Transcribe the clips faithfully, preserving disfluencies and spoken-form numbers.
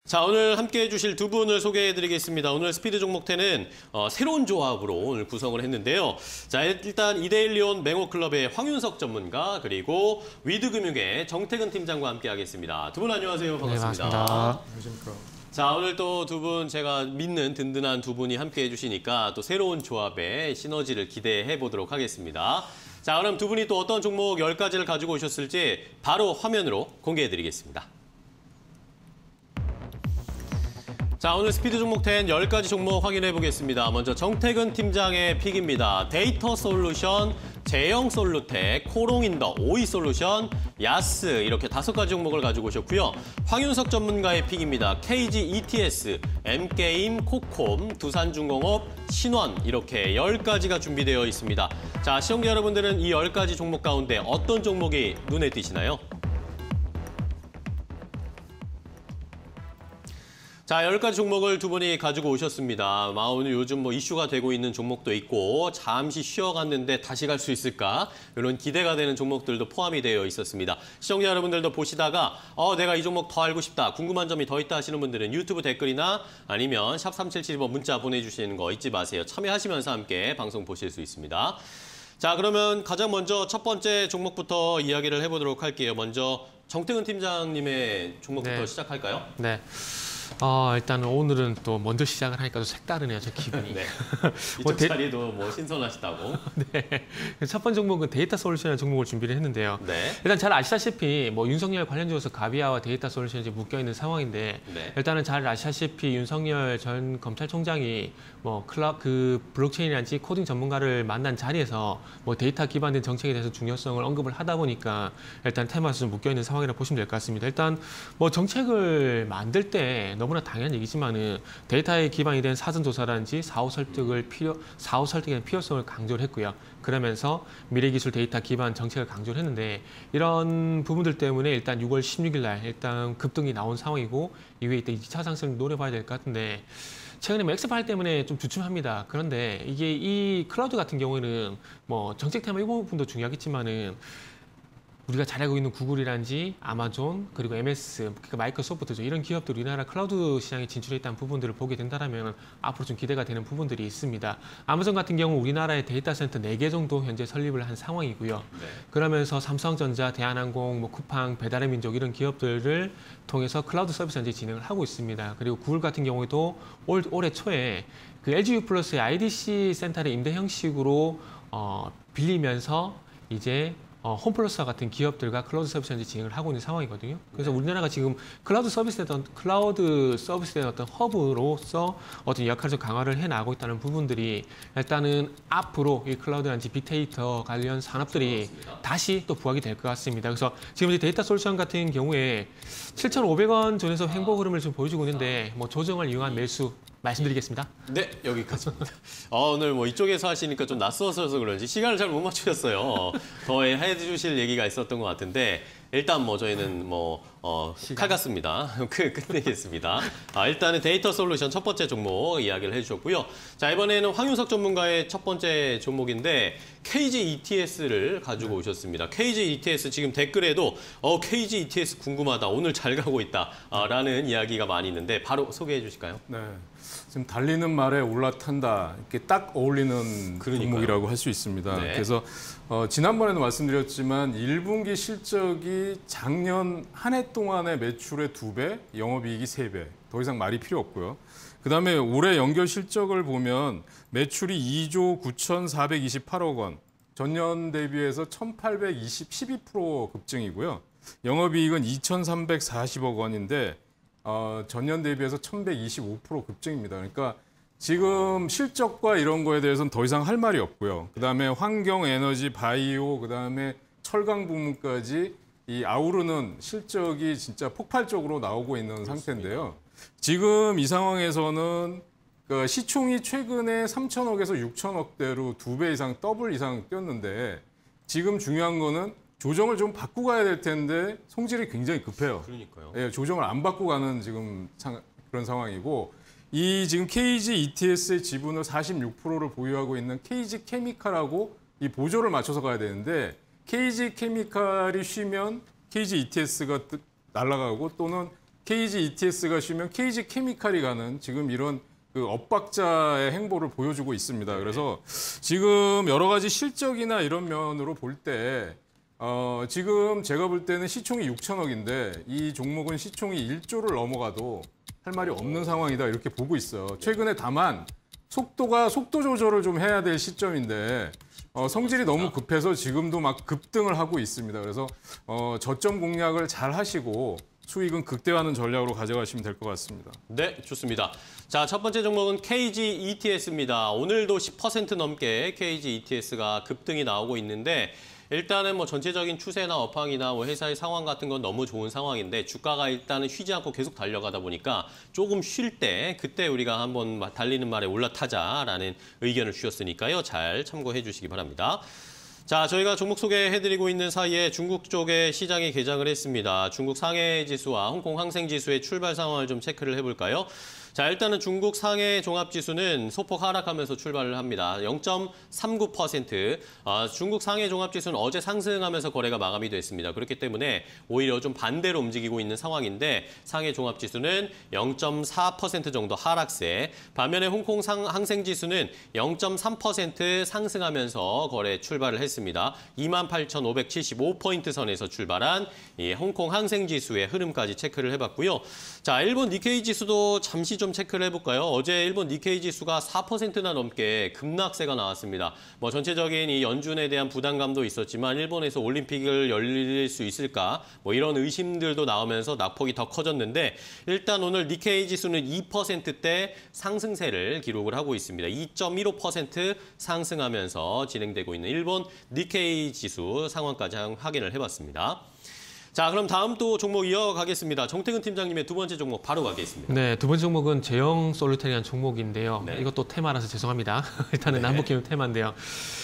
자, 오늘 함께해 주실 두 분을 소개해 드리겠습니다. 오늘 스피드 종목텐은 어, 새로운 조합으로 오늘 구성을 했는데요. 자, 일단 이데일리온 맹호클럽의 황윤석 전문가, 그리고 위드금융의 정태근 팀장과 함께 하겠습니다. 두 분 안녕하세요. 반갑습니다. 네, 반갑습니다. 자, 오늘 또 두 분 제가 믿는 든든한 두 분이 함께해 주시니까 또 새로운 조합의 시너지를 기대해 보도록 하겠습니다. 자, 그럼 두 분이 또 어떤 종목 열 가지를 가지고 오셨을지 바로 화면으로 공개해 드리겠습니다. 자, 오늘 스피드 종목텐 열 가지 종목 확인해 보겠습니다. 먼저 정태근 팀장의 픽입니다. 데이터 솔루션, 제형 솔루텍, 코롱인더, 오이 솔루션, 야스 이렇게 다섯 가지 종목을 가지고 오셨고요. 황윤석 전문가의 픽입니다. 케이지 이티에스, 엠게임, 코콤, 두산중공업, 신원 이렇게 열 가지가 준비되어 있습니다. 자, 시청자 여러분들은 이 열 가지 종목 가운데 어떤 종목이 눈에 띄시나요? 자, 열 가지 종목을 두 분이 가지고 오셨습니다. 아, 오늘 요즘 뭐 이슈가 되고 있는 종목도 있고 잠시 쉬어갔는데 다시 갈 수 있을까? 이런 기대가 되는 종목들도 포함이 되어 있었습니다. 시청자 여러분들도 보시다가 어, 내가 이 종목 더 알고 싶다, 궁금한 점이 더 있다 하시는 분들은 유튜브 댓글이나 아니면 샵 삼칠칠이 번 문자 보내주시는 거 잊지 마세요. 참여하시면서 함께 방송 보실 수 있습니다. 자, 그러면 가장 먼저 첫 번째 종목부터 이야기를 해보도록 할게요. 먼저 정태근 팀장님의 종목부터 네. 시작할까요? 네. 어, 일단 오늘은 또 먼저 시작을 하니까 또 색다르네요, 제 기분이. 네. 뭐 이쪽 데... 자리도 뭐 신선하시다고. 네. 첫 번째 종목은 데이터 솔루션이라는 종목을 준비를 했는데요. 네. 일단 잘 아시다시피 뭐 윤석열 관련주에서 가비아와 데이터 솔루션이 이제 묶여 있는 상황인데, 네. 일단은 잘 아시다시피 윤석열 전 검찰총장이 뭐 클럽 그 블록체인이란지 코딩 전문가를 만난 자리에서 뭐 데이터 기반된 정책에 대해서 중요성을 언급을 하다 보니까 일단 테마에서 좀 묶여 있는 상황이라고 보시면 될 것 같습니다. 일단 뭐 정책을 만들 때 너무나 당연한 얘기지만은 데이터에 기반이 된 사전조사라든지 사후 설득을 필요 사후 설득의 필요성을 강조를 했고요. 그러면서 미래기술 데이터 기반 정책을 강조를 했는데, 이런 부분들 때문에 일단 유월 십육일 날 일단 급등이 나온 상황이고, 이후에 이때 이 차 상승을 노려봐야 될 것 같은데, 최근에 뭐 엑스파일 때문에 좀 주춤합니다. 그런데 이게 이 클라우드 같은 경우에는 뭐 정책 테마 이 부분도 중요하겠지만은, 우리가 잘 알고 있는 구글이란지 아마존, 그리고 엠에스, 그러니까 마이크로소프트죠. 이런 기업들이 우리나라 클라우드 시장에 진출해 있다는 부분들을 보게 된다면 앞으로 좀 기대가 되는 부분들이 있습니다. 아마존 같은 경우 우리나라에 데이터 센터 네 개 정도 현재 설립을 한 상황이고요. 네. 그러면서 삼성전자, 대한항공, 뭐 쿠팡, 배달의 민족 이런 기업들을 통해서 클라우드 서비스 현재 진행을 하고 있습니다. 그리고 구글 같은 경우에도 올, 올해 초에 그 엘지유 플러스의 아이디씨 센터를 임대 형식으로 어, 빌리면서 이제 어, 홈플러스와 같은 기업들과 클라우드 서비스 현재 진행을 하고 있는 상황이거든요. 그래서 네. 우리나라가 지금 클라우드 서비스에 어떤 클라우드 서비스의 어떤 허브로서 어떤 역할을 좀 강화를 해 나가고 있다는 부분들이, 일단은 앞으로 이 클라우드란지 빅데이터 관련 산업들이 그렇습니다. 다시 또 부각이 될 것 같습니다. 그래서 지금 이제 데이터 솔루션 같은 경우에 칠천오백 원 전에서 횡보 흐름을 좀 보여주고 있는데, 뭐 조정을 이용한 매수 말씀드리겠습니다. 네, 여기까지입니다. 어, 오늘 뭐 이쪽에서 하시니까 좀 낯서서 그런지 시간을 잘 못 맞추셨어요. 더 해주실 얘기가 있었던 것 같은데, 일단 뭐 저희는 뭐 어, 칼 같습니다. 끝내겠습니다. 아, 일단은 데이터 솔루션 첫 번째 종목 이야기를 해주셨고요. 자, 이번에는 황윤석 전문가의 첫 번째 종목인데 케이지 이티에스를 가지고 오셨습니다. 케이지 이티에스 지금 댓글에도 어, 케이지 이티에스 궁금하다, 오늘 잘 가고 있다 아, 라는 이야기가 많이 있는데 바로 소개해 주실까요? 네. 지금 달리는 말에 올라탄다, 이렇게 딱 어울리는 그러니까요. 종목이라고 할 수 있습니다. 네. 그래서 어, 지난번에도 말씀드렸지만 일 분기 실적이 작년 한 해 동안의 매출의 두 배, 영업이익이 세 배. 더 이상 말이 필요 없고요. 그다음에 올해 연결 실적을 보면 매출이 이조 구천사백이십팔억 원, 전년 대비해서 천팔백이십, 십이 퍼센트 급증이고요. 영업이익은 이천삼백사십억 원인데 어, 전년 대비해서 천백이십오 퍼센트 급증입니다. 그러니까 지금 실적과 이런 거에 대해서는 더 이상 할 말이 없고요. 그다음에 환경, 에너지, 바이오, 그다음에 철강 부문까지 이 아우르는 실적이 진짜 폭발적으로 나오고 있는 그렇습니다. 상태인데요. 지금 이 상황에서는 그 시총이 최근에 삼천억에서 육천억대로 두 배 이상, 더블 이상 뛰었는데, 지금 중요한 거는 조정을 좀 받고 가야 될 텐데 성질이 굉장히 급해요. 그러니까요. 예, 조정을 안 받고 가는 지금 상, 그런 상황이고, 이 지금 케이지 이티에스의 지분을 사십육 퍼센트를 보유하고 있는 케이지 케미칼하고 이 보조를 맞춰서 가야 되는데, 케이지 케미칼이 쉬면 케이지 이티에스가 날아가고, 또는 케이지 이티에스가 쉬면 케이지 케미칼이 가는 지금 이런 그 엇박자의 행보를 보여주고 있습니다. 그래서 지금 여러 가지 실적이나 이런 면으로 볼 때 어, 지금 제가 볼 때는 시총이 육천억인데 이 종목은 시총이 일조를 넘어가도 할 말이 없는 상황이다 이렇게 보고 있어요. 최근에 다만 속도가 속도 조절을 좀 해야 될 시점인데 어, 성질이 너무 급해서 지금도 막 급등을 하고 있습니다. 그래서 어, 저점 공략을 잘 하시고 수익은 극대화하는 전략으로 가져가시면 될 것 같습니다. 네, 좋습니다. 자, 첫 번째 종목은 케이지 이티에스입니다. 오늘도 십 퍼센트 넘게 케이지 이티에스가 급등이 나오고 있는데 일단은 뭐 전체적인 추세나 업황이나 뭐 회사의 상황 같은 건 너무 좋은 상황인데 주가가 일단은 쉬지 않고 계속 달려가다 보니까 조금 쉴 때 그때 우리가 한번 달리는 말에 올라타자라는 의견을 주셨으니까요. 잘 참고해 주시기 바랍니다. 자, 저희가 종목 소개해드리고 있는 사이에 중국 쪽에 시장이 개장을 했습니다. 중국 상해 지수와 홍콩 항생 지수의 출발 상황을 좀 체크를 해볼까요? 자, 일단은 중국 상해 종합지수는 소폭 하락하면서 출발을 합니다. 영 점 삼구 퍼센트. 어, 중국 상해 종합지수는 어제 상승하면서 거래가 마감이 됐습니다. 그렇기 때문에 오히려 좀 반대로 움직이고 있는 상황인데 상해 종합지수는 영 점 사 퍼센트 정도 하락세. 반면에 홍콩 상, 항생지수는 영 점 삼 퍼센트 상승하면서 거래 출발을 했습니다. 이만 팔천오백칠십오 포인트 선에서 출발한 이 홍콩 항생지수의 흐름까지 체크를 해봤고요. 자, 일본 니케이 지수도 잠시 좀 체크를 해볼까요? 어제 일본 니케이 지수가 사 퍼센트나 넘게 급락세가 나왔습니다. 뭐 전체적인 이 연준에 대한 부담감도 있었지만 일본에서 올림픽을 열릴 수 있을까? 뭐 이런 의심들도 나오면서 낙폭이 더 커졌는데 일단 오늘 니케이 지수는 이 퍼센트대 상승세를 기록을 하고 있습니다. 이 점 일오 퍼센트 상승하면서 진행되고 있는 일본 니케이 지수 상황까지 확인을 해봤습니다. 자, 그럼 다음 또 종목 이어가겠습니다. 정태근 팀장님의 두 번째 종목 바로 가겠습니다. 네, 두 번째 종목은 제형 솔루테리라는 종목인데요. 네. 이것도 테마라서 죄송합니다. 일단은 네. 남북기업 테마인데요.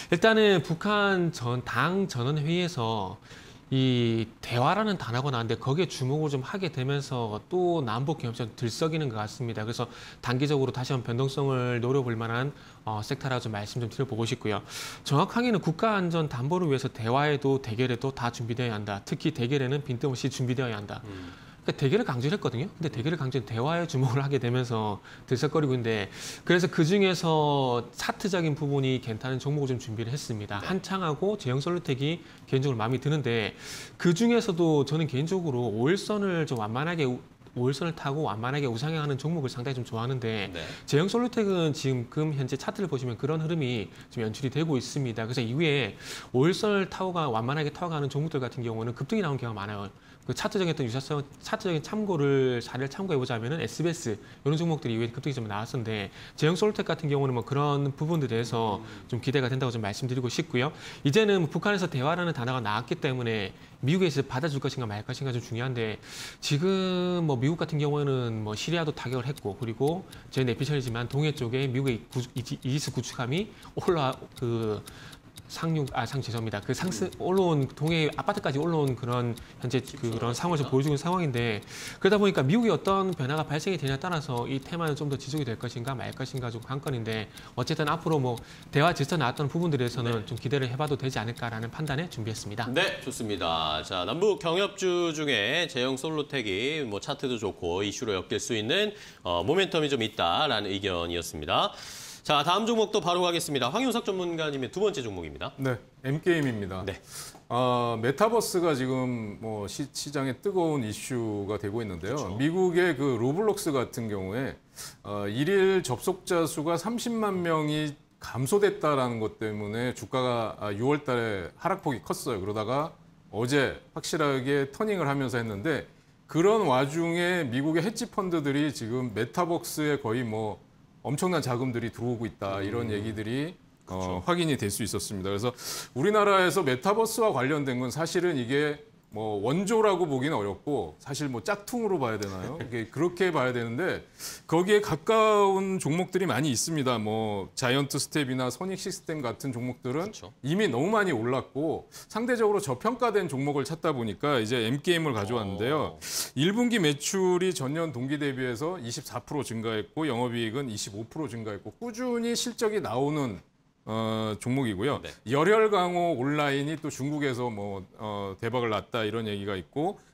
일단은 북한 전 당 전원회의에서 이 대화라는 단어가 나왔는데 거기에 주목을 좀 하게 되면서 또 남북 경협이 좀 들썩이는 것 같습니다. 그래서 단기적으로 다시 한번 변동성을 노려볼 만한 어, 섹터라고 좀 말씀 좀 드려보고 싶고요. 정확하게는 국가 안전 담보를 위해서 대화에도 대결에도 다 준비되어야 한다. 특히 대결에는 빈틈없이 준비되어야 한다. 음. 그러니까 대결을 강조를 했거든요. 근데 대결을 강조는 대화에 주목을 하게 되면서 들썩거리고 있는데 그래서 그중에서 차트적인 부분이 괜찮은 종목을 좀 준비를 했습니다. 네. 한창하고 제형솔루텍이 개인적으로 마음에 드는데 그중에서도 저는 개인적으로 오일선을 좀 완만하게 오일선을 타고 완만하게 우상향하는 종목을 상당히 좀 좋아하는데 네. 제형솔루텍은 지금 현재 차트를 보시면 그런 흐름이 좀 연출이 되고 있습니다. 그래서 이후에 오일선을 타고 가 완만하게 타고 가는 종목들 같은 경우는 급등이 나온 경우가 많아요. 그 차트적인 어떤 유사성, 차트적인 참고를 사례를 참고해 보자면은 에스비에스 이런 종목들이 이후에 급등이 좀 나왔었는데 제형솔루텍 같은 경우는 뭐 그런 부분들에 대해서 음. 좀 기대가 된다고 좀 말씀드리고 싶고요. 이제는 북한에서 대화라는 단어가 나왔기 때문에 미국에서 받아줄 것인가 말 것인가 좀 중요한데 지금 뭐 미국 같은 경우에는 뭐 시리아도 타격을 했고 그리고 저희 내피셜이지만 동해 쪽에 미국의 구, 이지스 구축함이 올라 그 상륙 아 상 죄송합니다. 그 상승 올라온 동해 아파트까지 올라온 그런 현재 그런 상황을 좀 보여주는 상황인데 그러다 보니까 미국의 어떤 변화가 발생이 되냐에 따라서 이 테마는 좀 더 지속이 될 것인가 말 것인가 좀 관건인데 어쨌든 앞으로 뭐 대화 질서 나왔던 부분들에서는 네. 좀 기대를 해봐도 되지 않을까라는 판단에 준비했습니다. 네, 좋습니다. 자, 남북 경협주 중에 제형솔루텍이 뭐 차트도 좋고 이슈로 엮일 수 있는 어, 모멘텀이 좀 있다라는 의견이었습니다. 자, 다음 종목도 바로 가겠습니다. 황윤석 전문가님의 두 번째 종목입니다. 네, 엠게임입니다. 네. 어, 메타버스가 지금 뭐 시, 시장에 뜨거운 이슈가 되고 있는데요. 그렇죠. 미국의 그 로블록스 같은 경우에 어, 일일 접속자 수가 삼십만 명이 감소됐다라는 것 때문에 주가가 유월 달에 하락폭이 컸어요. 그러다가 어제 확실하게 터닝을 하면서 했는데 그런 와중에 미국의 헤지 펀드들이 지금 메타버스에 거의 뭐 엄청난 자금들이 들어오고 있다 이런 얘기들이 어, 확인이 될 수 있었습니다. 그래서 우리나라에서 메타버스와 관련된 건 사실은 이게 뭐 원조라고 보기는 어렵고 사실 뭐 짝퉁으로 봐야 되나요? 이게 그렇게 봐야 되는데 거기에 가까운 종목들이 많이 있습니다. 뭐 자이언트 스텝이나 선익 시스템 같은 종목들은 그렇죠. 이미 너무 많이 올랐고 상대적으로 저평가된 종목을 찾다 보니까 이제 엠게임을 가져왔는데요. 일 분기 매출이 전년 동기 대비해서 이십사 퍼센트 증가했고 영업이익은 이십오 퍼센트 증가했고 꾸준히 실적이 나오는 어, 종목이고요. 네. 열혈 강호 온라인이 또 중국에서 뭐 어, 대박을 났다 이런 얘기가 있고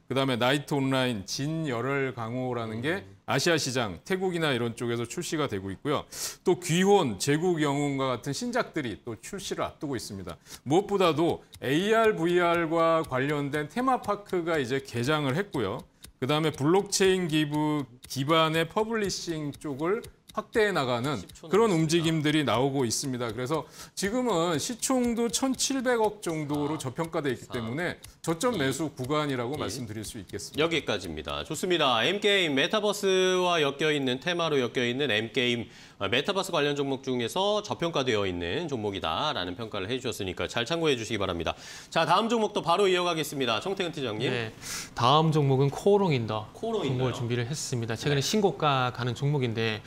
그다음에 나이트 온라인, 진열혈 강호라는 게 아시아 시장, 태국이나 이런 쪽에서 출시가 되고 있고요. 또 귀혼, 제국 영웅과 같은 신작들이 또 출시를 앞두고 있습니다. 무엇보다도 에이알, 브이알과 관련된 테마파크가 이제 개장을 했고요. 그다음에 블록체인 기부 기반의 퍼블리싱 쪽을 확대해 나가는 그런 움직임들이 나오고 있습니다. 그래서 지금은 시총도 천칠백억 정도로 아, 저평가돼 있기 때문에 저점 매수 구간이라고 예. 말씀드릴 수 있겠습니다. 여기까지입니다. 좋습니다. M게임 메타버스와 엮여있는 테마로 엮여있는 M게임 메타버스 관련 종목 중에서 저평가되어 있는 종목이다라는 평가를 해주셨으니까 잘 참고해 주시기 바랍니다. 자, 다음 종목도 바로 이어가겠습니다. 정태근 팀장님. 네, 다음 종목은 코오롱인더 코오롱인더요? 종목을 준비를 했습니다. 최근에 네. 신고가 가는 종목인데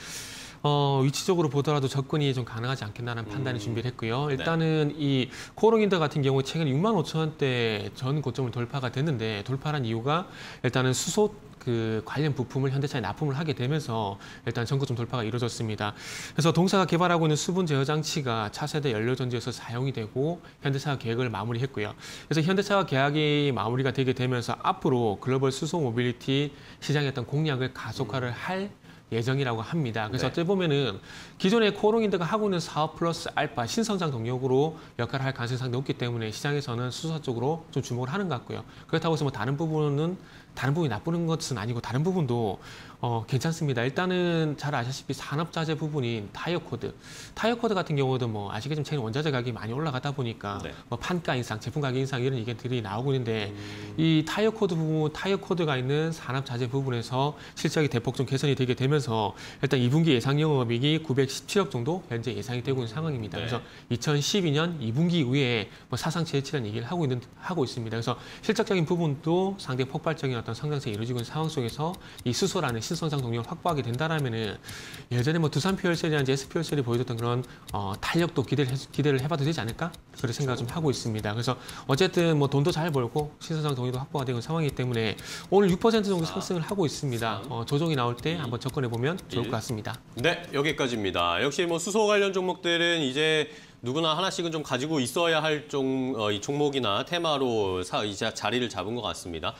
어, 위치적으로 보더라도 접근이 좀 가능하지 않겠나는 판단을 음. 준비를 했고요. 일단은 네. 이 코오롱인더 같은 경우 최근에 육만 오천 원대 전 고점을 돌파가 됐는데 돌파한 이유가 일단은 수소 그 관련 부품을 현대차에 납품을 하게 되면서 일단 전고점 돌파가 이루어졌습니다. 그래서 동사가 개발하고 있는 수분 제어 장치가 차세대 연료 전지에서 사용이 되고 현대차가 계약을 마무리했고요. 그래서 현대차와 계약이 마무리가 되게 되면서 앞으로 글로벌 수소 모빌리티 시장의 어떤 공략을 가속화를 할 예정이라고 합니다. 그래서 네. 어떻게 보면은 기존의 코오롱인더가 하고 있는 사업 플러스 알파 신성장 동력으로 역할을 할 가능성이 상당히 높기 때문에 시장에서는 수소 쪽으로 좀 주목을 하는 것 같고요. 그렇다고 해서 뭐 다른 부분은 다른 부분이 나쁘는 것은 아니고 다른 부분도 어, 괜찮습니다. 일단은 잘 아시다시피 산업자재 부분인 타이어 코드. 타이어 코드 같은 경우도 뭐 아시겠지만 최근 원자재 가격이 많이 올라가다 보니까 네. 뭐 판가 인상, 제품 가격 인상 이런 얘기들이 나오고 있는데 음... 이 타이어 코드 부분, 타이어 코드가 있는 산업자재 부분에서 실적이 대폭 좀 개선이 되게 되면서 일단 이 분기 예상 영업이익이 구백십칠억 정도 현재 예상이 되고 있는 상황입니다. 네. 그래서 이천십이 년 이 분기 이후에 뭐 사상 최대치라는 얘기를 하고 있는 하고 있습니다. 그래서 실적적인 부분도 상당히 폭발적인 어떤 성장세가 이루어지고 있는 상황 속에서 이 수소라는 신성장 동력을 확보하게 된다라면은 예전에 뭐 두산 퓨얼셀이라든지 에스퓨얼셀이 보여줬던 그런 어, 탄력도 기대를, 해, 기대를 해봐도 되지 않을까? 그런 생각을 좀 하고 있습니다. 그래서 어쨌든 뭐 돈도 잘 벌고 신성장 동력도 확보가 되는 상황이기 때문에 오늘 육 퍼센트 정도 상승을 하고 있습니다. 어, 조정이 나올 때 한번 접근해 보면 좋을 것 같습니다. 네, 여기까지입니다. 역시 뭐 수소 관련 종목들은 이제 누구나 하나씩은 좀 가지고 있어야 할 종, 어, 이 종목이나 테마로 사, 이제 자리를 잡은 것 같습니다.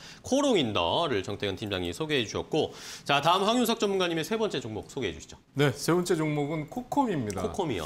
코오롱인더를 정태근 팀장님이 소개해 주셨고, 자, 다음 황윤석 전문가님의 세 번째 종목 소개해 주시죠. 네, 세 번째 종목은 코콤입니다. 코콤이요?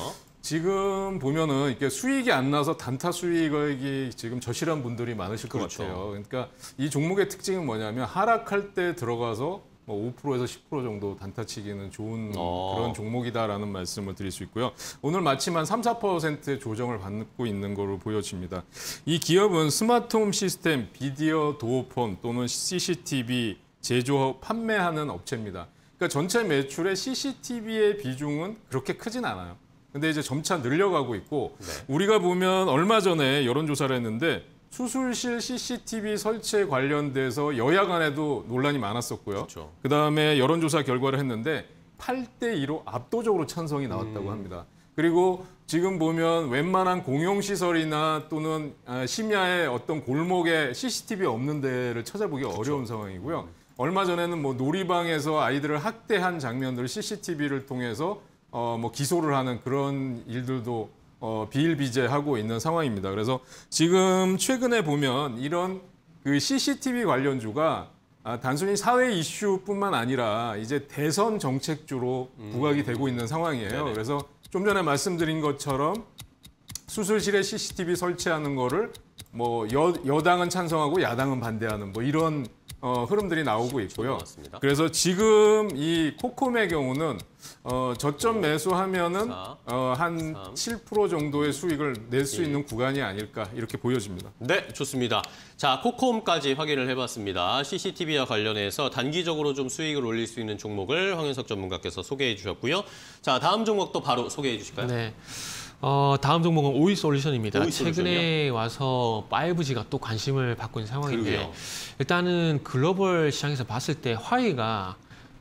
지금 보면은 이렇게 수익이 안 나서 단타 수익이 지금 저실한 분들이 많으실 것 그렇죠. 같아요. 그러니까 이 종목의 특징은 뭐냐면 하락할 때 들어가서 뭐 오 퍼센트에서 십 퍼센트 정도 단타치기는 좋은 어. 그런 종목이다라는 말씀을 드릴 수 있고요. 오늘 마침 한 삼, 사 퍼센트의 조정을 받고 있는 것으로 보여집니다. 이 기업은 스마트홈 시스템, 비디오 도어폰 또는 씨씨티비 제조, 판매하는 업체입니다. 그러니까 전체 매출의 씨씨티비의 비중은 그렇게 크진 않아요. 근데 이제 점차 늘려가고 있고 네. 우리가 보면 얼마 전에 여론조사를 했는데 수술실 씨씨티비 설치에 관련돼서 여야 간에도 논란이 많았었고요. 그렇죠. 그다음에 여론조사 결과를 했는데 팔 대 이로 압도적으로 찬성이 나왔다고 음. 합니다. 그리고 지금 보면 웬만한 공용시설이나 또는 심야의 어떤 골목에 씨씨티비 없는 데를 찾아보기 그렇죠. 어려운 상황이고요. 얼마 전에는 뭐 놀이방에서 아이들을 학대한 장면들을 씨씨티비를 통해서 어, 뭐 기소를 하는 그런 일들도 어, 비일비재하고 있는 상황입니다. 그래서 지금 최근에 보면 이런 그 씨씨티비 관련주가 아, 단순히 사회 이슈뿐만 아니라 이제 대선 정책주로 부각이 음. 되고 있는 상황이에요. 네네. 그래서 좀 전에 말씀드린 것처럼 수술실에 씨씨티비 설치하는 거를 뭐 여, 여당은 찬성하고 야당은 반대하는 뭐 이런 어, 흐름들이 나오고 있고요. 그래서 지금 이 코콤의 경우는 어, 저점 매수하면은 어, 한 칠 퍼센트 정도의 수익을 낼 수 있는 구간이 아닐까 이렇게 보여집니다. 네, 좋습니다. 자, 코콤까지 확인을 해봤습니다. 씨씨티비와 관련해서 단기적으로 좀 수익을 올릴 수 있는 종목을 황윤석 전문가께서 소개해 주셨고요. 자, 다음 종목도 바로 소개해 주실까요? 네. 어, 다음 종목은 오이 솔루션입니다. 오이 최근에 와서 파이브지가 또 관심을 받고 있는 상황인데 그러게요. 일단은 글로벌 시장에서 봤을 때 화웨이가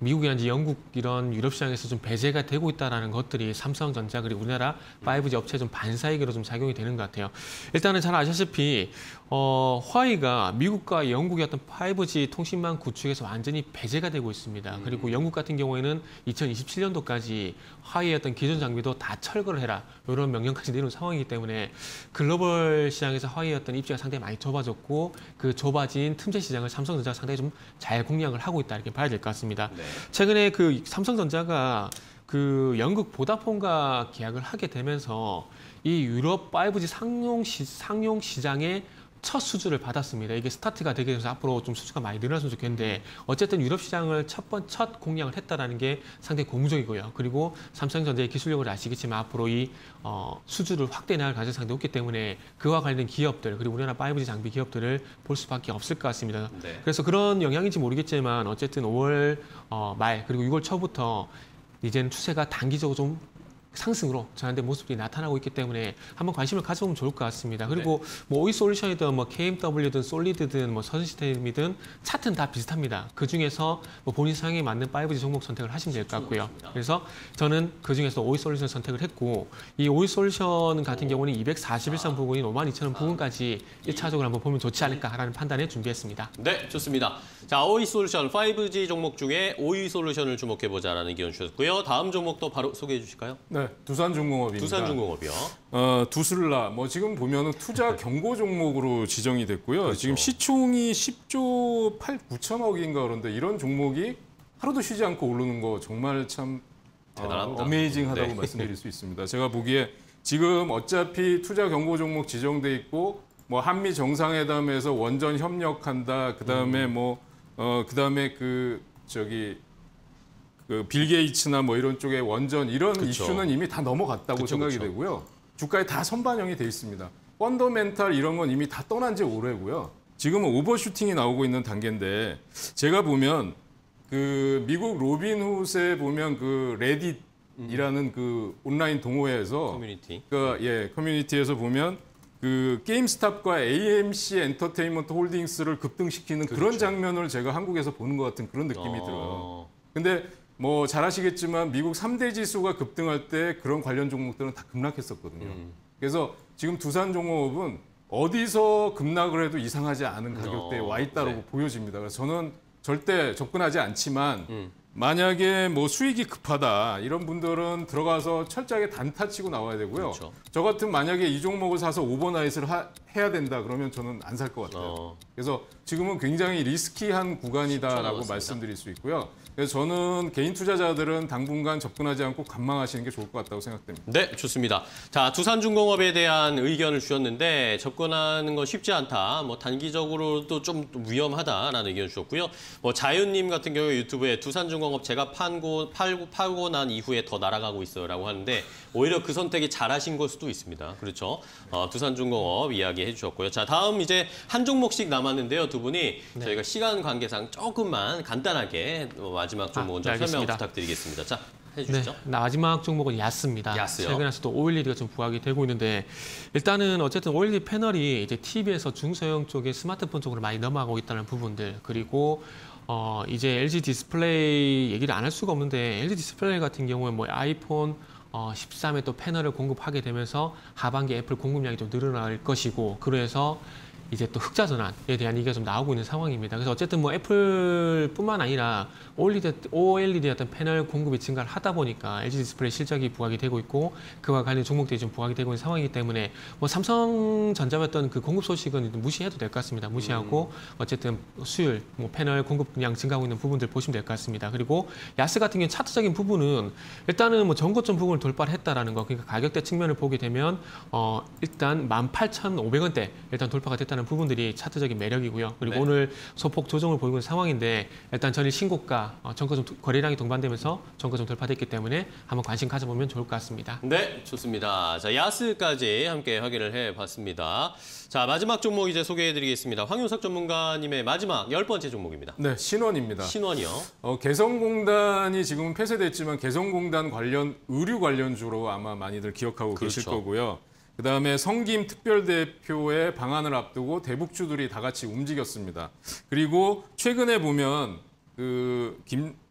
미국이라든지 영국 이런 유럽 시장에서 좀 배제가 되고 있다는 것들이 삼성전자 그리고 우리나라 파이브지 업체에 좀 반사이기로 좀 작용이 되는 것 같아요. 일단은 잘 아시다시피 어, 화웨이가 미국과 영국의 어떤 파이브지 통신망 구축에서 완전히 배제가 되고 있습니다. 그리고 영국 같은 경우에는 이천이십칠 년도까지 화웨이의 어떤 기존 장비도 다 철거를 해라 이런 명령까지 내놓은 상황이기 때문에 글로벌 시장에서 화웨이의 어떤 입지가 상당히 많이 좁아졌고 그 좁아진 틈새 시장을 삼성전자가 상당히 좀 잘 공략을 하고 있다 이렇게 봐야 될 것 같습니다. 네. 최근에 그 삼성전자가 그 영국 보다폰과 계약을 하게 되면서 이 유럽 파이브지 상용 시, 상용 시장에 첫 수주를 받았습니다. 이게 스타트가 되게 돼서 앞으로 좀 수주가 많이 늘어났으면 좋겠는데 어쨌든 유럽 시장을 첫 번 첫 공략을 했다라는 게 상당히 고무적이고요. 그리고 삼성전자의 기술력을 아시겠지만 앞으로 이 어, 수주를 확대 나갈 가능성이 상당히 높기 때문에 그와 관련된 기업들 그리고 우리나라 파이브지 장비 기업들을 볼 수밖에 없을 것 같습니다. 네. 그래서 그런 영향인지 모르겠지만 어쨌든 오월 어, 말 그리고 유월 초부터 이제는 추세가 단기적으로 좀 상승으로 전환된 모습들이 나타나고 있기 때문에 한번 관심을 가져보면 좋을 것 같습니다. 그리고 네. 뭐 오이솔루션이든 뭐 케이엠더블유든 솔리드든 뭐 서든시스템이든 차트는 다 비슷합니다. 그 중에서 뭐 본인 상황에 맞는 파이브지 종목 선택을 하시면 될 것 같고요. 그래서 저는 그 중에서 오이솔루션 선택을 했고 이 오이솔루션 같은 경우는 이백사십일 선 부근인 오만 이천 원 부근까지 일 차적으로 한번 보면 좋지 않을까라는 판단에 준비했습니다. 네, 좋습니다. 자, 오이솔루션 파이브지 종목 중에 오이솔루션을 주목해보자라는 의견 주셨고요. 다음 종목도 바로 소개해 주실까요? 네. 두산중공업입니다. 두산중공업이요. 어, 두슬라 뭐 지금 보면은 투자 경고 종목으로 지정이 됐고요. 그렇죠. 지금 시총이 십조 팔, 구천억인가 그런데 이런 종목이 하루도 쉬지 않고 오르는 거 정말 참 대단합니다. 어, 어메이징하다고 네. 말씀드릴 수 있습니다. 제가 보기에 지금 어차피 투자 경고 종목 지정돼 있고 뭐 한미 정상회담에서 원전 협력한다. 그다음에 음. 뭐 어, 그다음에 그 저기 그 빌 게이츠나 뭐 이런 쪽의 원전 이런 그쵸. 이슈는 이미 다 넘어갔다고 그쵸, 생각이 그쵸. 되고요. 주가에 다 선반영이 돼 있습니다. 펀더멘탈 이런 건 이미 다 떠난 지 오래고요. 지금은 오버슈팅이 나오고 있는 단계인데 제가 보면 그 미국 로빈훗에 보면 그 레딧이라는 음. 그 온라인 동호회에서 커뮤니티. 그 예, 커뮤니티에서 보면 그 게임스탑과 에이엠씨 엔터테인먼트 홀딩스를 급등시키는 그렇죠. 그런 장면을 제가 한국에서 보는 것 같은 그런 느낌이 어... 들어요. 근데 뭐 잘 아시겠지만 미국 삼 대 지수가 급등할 때 그런 관련 종목들은 다 급락했었거든요. 음. 그래서 지금 두산종업은 어디서 급락을 해도 이상하지 않은 가격대에 어, 와 있다고 네. 보여집니다. 그래서 저는 절대 접근하지 않지만 음. 만약에 뭐 수익이 급하다 이런 분들은 들어가서 철저하게 단타 치고 나와야 되고요. 그렇죠. 저 같은 만약에 이 종목을 사서 오버나잇을 하, 해야 된다 그러면 저는 안 살 것 같아요. 어. 그래서 지금은 굉장히 리스키한 구간이다라고 말씀드릴 수 있고요. 그래서 저는 개인 투자자들은 당분간 접근하지 않고 관망하시는 게 좋을 것 같다고 생각됩니다. 네, 좋습니다. 자, 두산중공업에 대한 의견을 주셨는데 접근하는 건 쉽지 않다. 뭐 단기적으로도 좀 위험하다라는 의견 주셨고요. 뭐 자윤님 같은 경우에 유튜브에 두산중공업 제가 판고 팔고 팔고 난 이후에 더 날아가고 있어요라고 하는데 오히려 그 선택이 잘하신 걸 수도 있습니다. 그렇죠? 어, 두산중공업 이야기해 주셨고요. 자, 다음 이제 한 종목씩 남았는데요, 두 분이 네. 저희가 시간 관계상 조금만 간단하게 마지막 종목 먼저 아, 네, 설명 부탁드리겠습니다. 자, 해주시죠. 네, 마지막 종목은 야스입니다. 야스요? 최근에서도 오엘이디가 좀 부각이 되고 있는데 일단은 어쨌든 오엘이디 패널이 이제 티비에서 중소형 쪽에 스마트폰 쪽으로 많이 넘어가고 있다는 부분들 그리고 어, 이제 엘지 디스플레이 얘기를 안 할 수가 없는데 엘지 디스플레이 같은 경우에 뭐 아이폰 어, 십삼에 또 패널을 공급하게 되면서 하반기 애플 공급량이 좀 늘어날 것이고 그래서 이제 또 흑자 전환에 대한 얘기가 좀 나오고 있는 상황입니다. 그래서 어쨌든 뭐 애플뿐만 아니라 오엘이디 어떤 패널 공급이 증가를 하다 보니까 엘지 디스플레이 실적이 부각이 되고 있고 그와 관련 종목들이 좀 부각이 되고 있는 상황이기 때문에 뭐 삼성전자의 어떤 그 공급 소식은 무시해도 될 것 같습니다. 무시하고 어쨌든 수율, 뭐 패널 공급량 증가하고 있는 부분들 보시면 될 것 같습니다. 그리고 야스 같은 경우 차트적인 부분은 일단은 뭐 전고점 부분을 돌파를 했다라는 거, 그러니까 가격대 측면을 보게 되면 어 일단 만 팔천오백 원대 일단 돌파가 됐다는 부분들이 차트적인 매력이고요. 그리고 네. 오늘 소폭 조정을 보이고 있는 상황인데 일단 전일 신고가 어, 정거점 거래량이 동반되면서 정거점 돌파됐기 때문에 한번 관심 가져보면 좋을 것 같습니다. 네, 좋습니다. 자, 야스까지 함께 확인을 해봤습니다. 자, 마지막 종목 이제 소개해드리겠습니다. 황윤석 전문가님의 마지막 열 번째 종목입니다. 네, 신원입니다. 신원이요. 어, 개성공단이 지금 폐쇄됐지만 개성공단 관련 의류 관련주로 아마 많이들 기억하고 그렇죠. 계실 거고요. 그다음에 성김 특별대표의 방한을 앞두고 대북주들이 다 같이 움직였습니다. 그리고 최근에 보면 그 김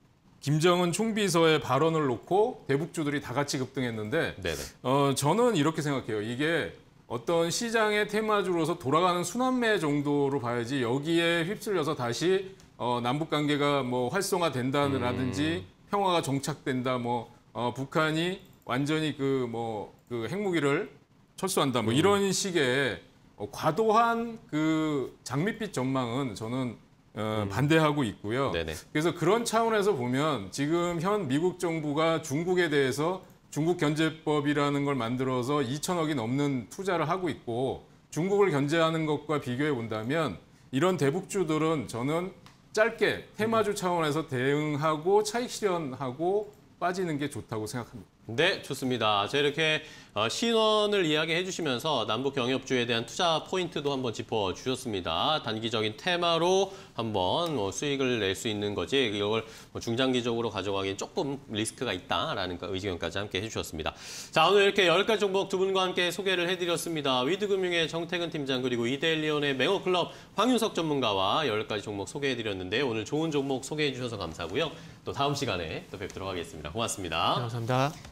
김정은 총비서의 발언을 놓고 대북주들이 다 같이 급등했는데 네네. 어, 저는 이렇게 생각해요. 이게 어떤 시장의 테마주로서 돌아가는 순환매 정도로 봐야지 여기에 휩쓸려서 다시 어, 남북 관계가 뭐 활성화된다라든지 음. 평화가 정착된다, 뭐 어, 북한이 완전히 그 뭐 그 핵무기를 철수한다, 뭐 음. 이런 식의 어, 과도한 그 장밋빛 전망은 저는 어, 음. 반대하고 있고요. 네네. 그래서 그런 차원에서 보면 지금 현 미국 정부가 중국에 대해서 중국 견제법이라는 걸 만들어서 이천억이 넘는 투자를 하고 있고 중국을 견제하는 것과 비교해 본다면 이런 대북주들은 저는 짧게 테마주 차원에서 대응하고 차익 실현하고 빠지는 게 좋다고 생각합니다. 네, 좋습니다. 자, 이렇게 신원을 이야기해 주시면서 남북 경협주에 대한 투자 포인트도 한번 짚어주셨습니다. 단기적인 테마로 한번 뭐 수익을 낼 수 있는 거지 이걸 중장기적으로 가져가기엔 조금 리스크가 있다라는 의견까지 함께 해주셨습니다. 자, 오늘 이렇게 열 가지 종목 두 분과 함께 소개를 해드렸습니다. 위드금융의 정태근 팀장 그리고 이데일리온의 맹호클럽 황윤석 전문가와 열 가지 종목 소개해드렸는데 오늘 좋은 종목 소개해 주셔서 감사하고요. 또 다음 시간에 또 뵙도록 하겠습니다. 고맙습니다. 네, 감사합니다.